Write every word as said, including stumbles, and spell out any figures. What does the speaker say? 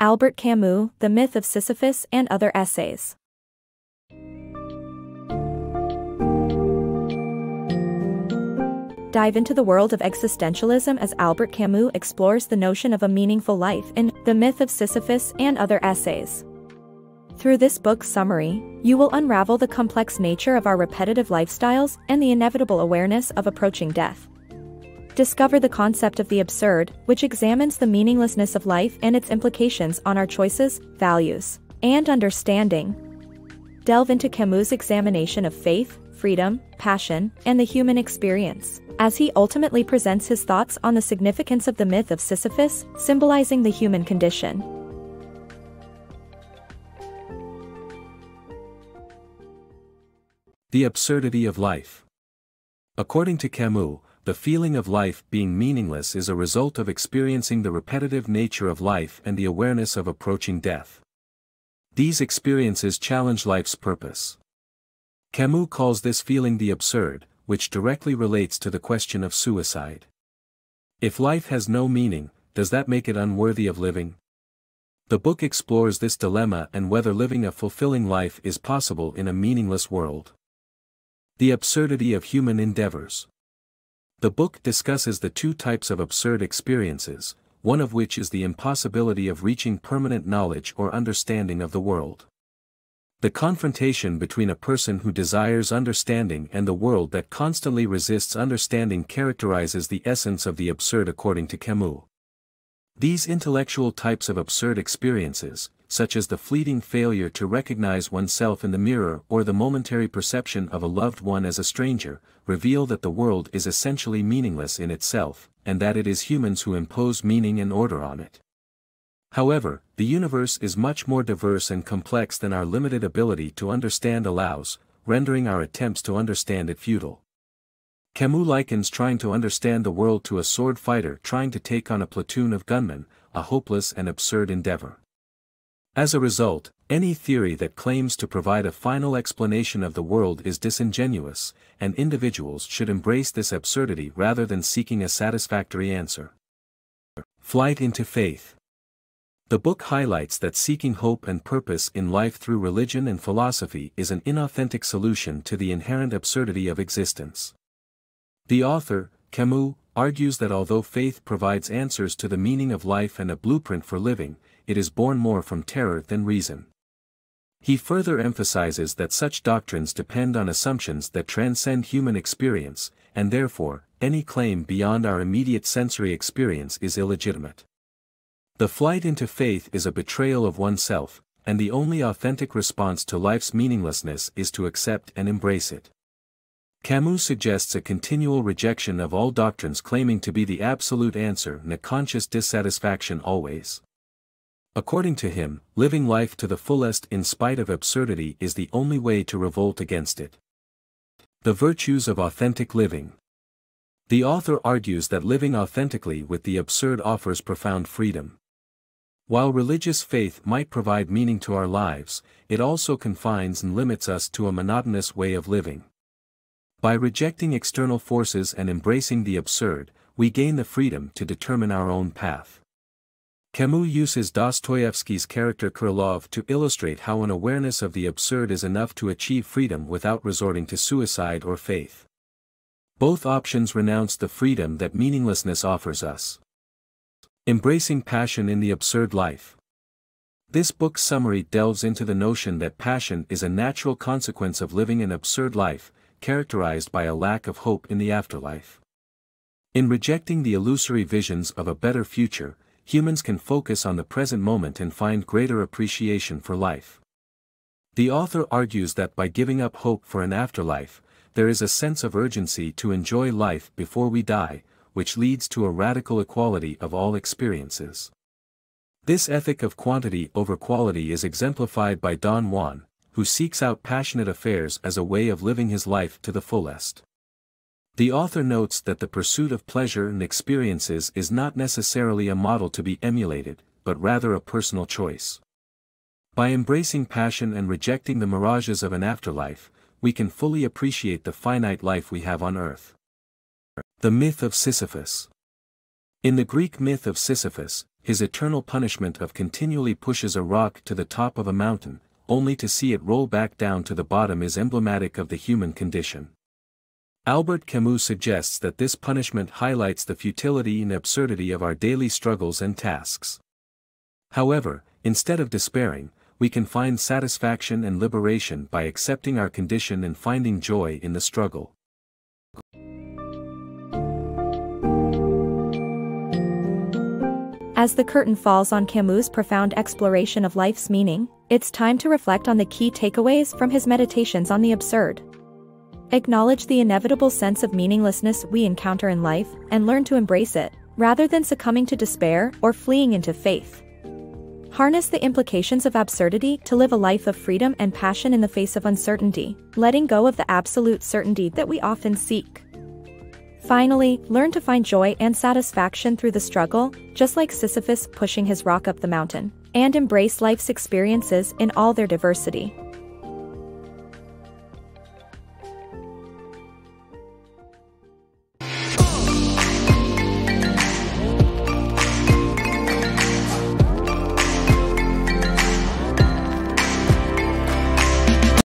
Albert Camus, The Myth of Sisyphus and Other Essays. Dive into the world of existentialism as Albert Camus explores the notion of a meaningful life in The Myth of Sisyphus and Other Essays. Through this book's summary, you will unravel the complex nature of our repetitive lifestyles and the inevitable awareness of approaching death. Discover the concept of the absurd, which examines the meaninglessness of life and its implications on our choices, values, and understanding. Delve into Camus' examination of faith, freedom, passion, and the human experience, as he ultimately presents his thoughts on the significance of the myth of Sisyphus, symbolizing the human condition. The absurdity of life. According to Camus, the feeling of life being meaningless is a result of experiencing the repetitive nature of life and the awareness of approaching death. These experiences challenge life's purpose. Camus calls this feeling the absurd, which directly relates to the question of suicide. If life has no meaning, does that make it unworthy of living? The book explores this dilemma and whether living a fulfilling life is possible in a meaningless world. The absurdity of human endeavors. The book discusses the two types of absurd experiences, one of which is the impossibility of reaching permanent knowledge or understanding of the world. The confrontation between a person who desires understanding and the world that constantly resists understanding characterizes the essence of the absurd according to Camus. These intellectual types of absurd experiences, such as the fleeting failure to recognize oneself in the mirror or the momentary perception of a loved one as a stranger, reveal that the world is essentially meaningless in itself, and that it is humans who impose meaning and order on it. However, the universe is much more diverse and complex than our limited ability to understand allows, rendering our attempts to understand it futile. Camus likens trying to understand the world to a sword fighter trying to take on a platoon of gunmen, a hopeless and absurd endeavor. As a result, any theory that claims to provide a final explanation of the world is disingenuous, and individuals should embrace this absurdity rather than seeking a satisfactory answer. Flight into faith. The book highlights that seeking hope and purpose in life through religion and philosophy is an inauthentic solution to the inherent absurdity of existence. The author, Camus, argues that although faith provides answers to the meaning of life and a blueprint for living, it is born more from terror than reason. He further emphasizes that such doctrines depend on assumptions that transcend human experience, and therefore, any claim beyond our immediate sensory experience is illegitimate. The flight into faith is a betrayal of oneself, and the only authentic response to life's meaninglessness is to accept and embrace it. Camus suggests a continual rejection of all doctrines claiming to be the absolute answer and a conscious dissatisfaction always. According to him, living life to the fullest in spite of absurdity is the only way to revolt against it. The virtues of authentic living. The author argues that living authentically with the absurd offers profound freedom. While religious faith might provide meaning to our lives, it also confines and limits us to a monotonous way of living. By rejecting external forces and embracing the absurd, we gain the freedom to determine our own path. Camus uses Dostoevsky's character Krylov to illustrate how an awareness of the absurd is enough to achieve freedom without resorting to suicide or faith. Both options renounce the freedom that meaninglessness offers us. Embracing passion in the absurd life. This book's summary delves into the notion that passion is a natural consequence of living an absurd life, characterized by a lack of hope in the afterlife. In rejecting the illusory visions of a better future, humans can focus on the present moment and find greater appreciation for life. The author argues that by giving up hope for an afterlife, there is a sense of urgency to enjoy life before we die, which leads to a radical equality of all experiences. This ethic of quantity over quality is exemplified by Don Juan, who seeks out passionate affairs as a way of living his life to the fullest. The author notes that the pursuit of pleasure and experiences is not necessarily a model to be emulated, but rather a personal choice. By embracing passion and rejecting the mirages of an afterlife, we can fully appreciate the finite life we have on earth. The myth of Sisyphus. In the Greek myth of Sisyphus, his eternal punishment of continually pushes a rock to the top of a mountain, only to see it roll back down to the bottom is emblematic of the human condition. Albert Camus suggests that this punishment highlights the futility and absurdity of our daily struggles and tasks. However, instead of despairing, we can find satisfaction and liberation by accepting our condition and finding joy in the struggle. As the curtain falls on Camus' profound exploration of life's meaning, it's time to reflect on the key takeaways from his meditations on the absurd. Acknowledge the inevitable sense of meaninglessness we encounter in life, and learn to embrace it, rather than succumbing to despair or fleeing into faith. Harness the implications of absurdity to live a life of freedom and passion in the face of uncertainty, letting go of the absolute certainty that we often seek. Finally, learn to find joy and satisfaction through the struggle, just like Sisyphus pushing his rock up the mountain, and embrace life's experiences in all their diversity.